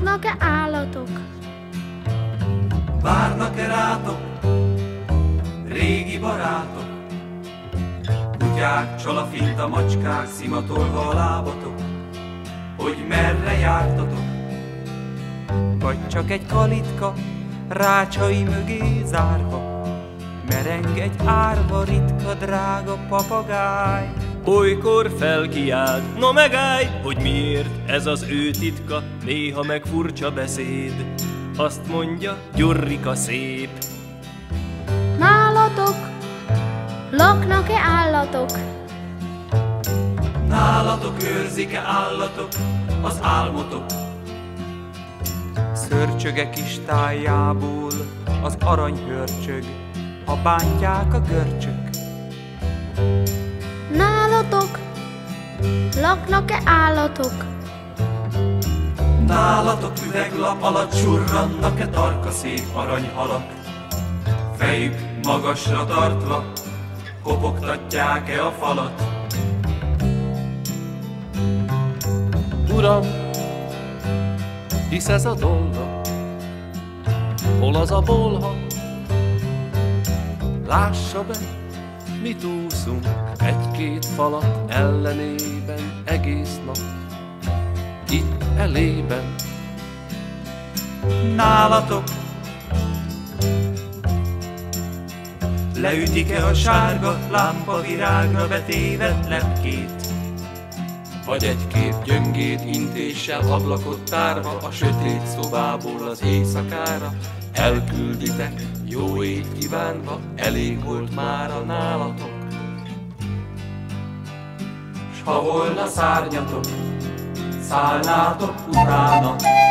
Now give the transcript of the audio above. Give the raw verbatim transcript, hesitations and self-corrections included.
Laknak-e állatok? Várnak-e rátok, régi barátok? Kutyák, csalafinta, macskák, szimatolva a lábatok, hogy merre jártatok? Vagy csak egy kalitka, rácsai mögé zárva, mereng egy árva, ritka, drága papagáj. Olykor felkiált, no megállj, hogy miért ez az ő titka, néha meg furcsa beszéd. Azt mondja, Gyurrika szép. Nálatok laknak-e állatok? Nálatok őrzik-e állatok az álmotok? Szörcsöge kis tájából az arany hörcsög, ha bántják a görcsök. Nálatok laknak-e állatok? Nálatok üveglap alatt surrannak-e tarka szép aranyhalak? Fejük magasra tartva, kopogtatják-e a falat? Uram, hisz ez a dolga, hol az a bolha? Lássa be, mit úszunk egy-két falat ellenében egész nap, itt elében. Nálatok leütik-e a sárga lámpa virágra betévedt lepkét? Vagy egy-két gyöngét intéssel ablakot tárva a sötét szobából az éjszakára elkülditek, jó ét kívánva, elég volt már a nálatok. S ha volna szárnyatok, szállnátok utána,